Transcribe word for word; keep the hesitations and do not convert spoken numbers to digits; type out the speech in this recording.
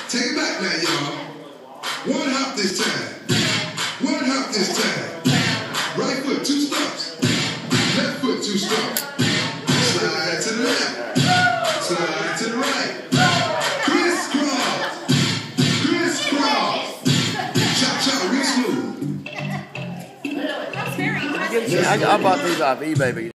Take it back now, y'all. One hop this time. One hop this time. Right foot, two stumps. Left foot, two stumps. Slide to the left. Slide to the right. Crisscross. Crisscross. Chop, chop, real smooth. I, I bought these off eBay.